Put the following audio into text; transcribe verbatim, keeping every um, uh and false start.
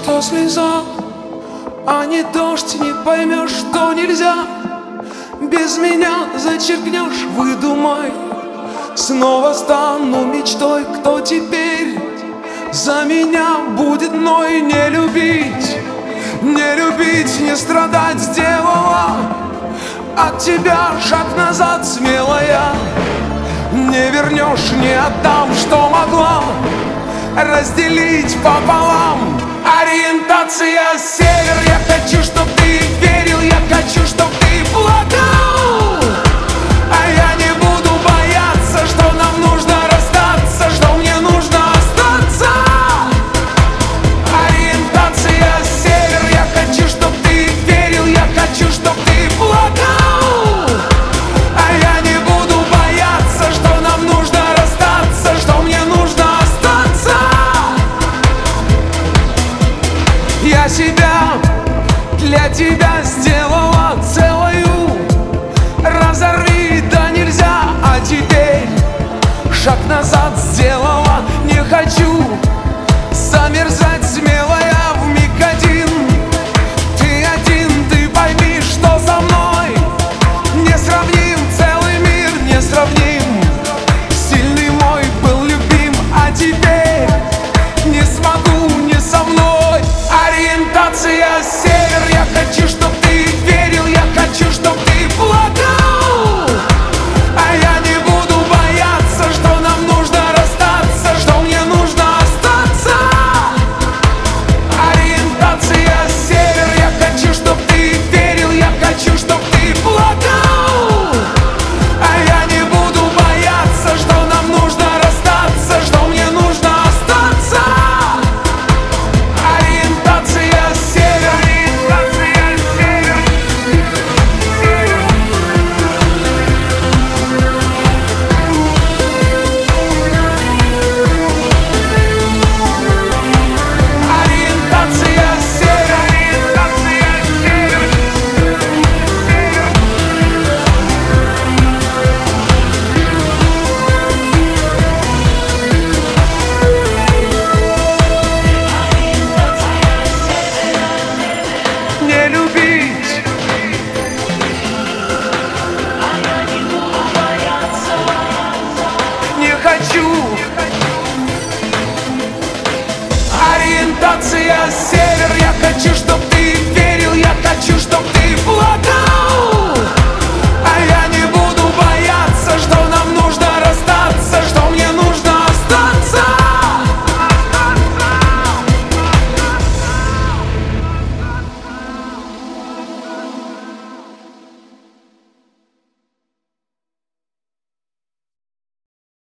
что слеза, а не дождь, не поймешь, что нельзя. Без меня зачеркнешь, выдумай. Снова стану мечтой, кто теперь за меня будет мной? Не любить, не любить, не страдать сделала от тебя шаг назад, смелая. Не вернешь, не отдам, что могла разделить пополам. Ориентация север, я хочу, чтоб ты верил, я хочу, чтоб ты плакал.